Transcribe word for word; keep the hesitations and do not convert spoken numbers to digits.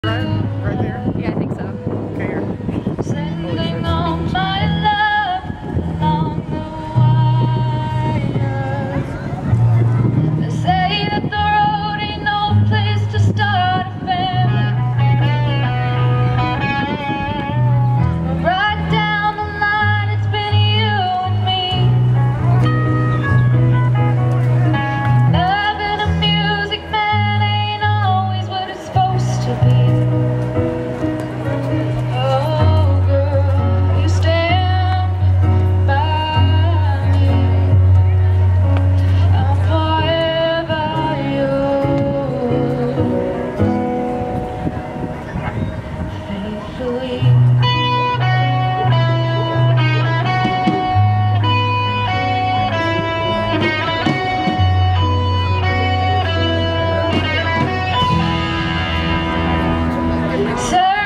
Right, right there? Yeah, I think so. Okay, here. Sending all my love along the wire. They say that the road ain't no place to start a family. But right down the line, it's been you and me. Loving a music man ain't always what it's supposed to be. Sir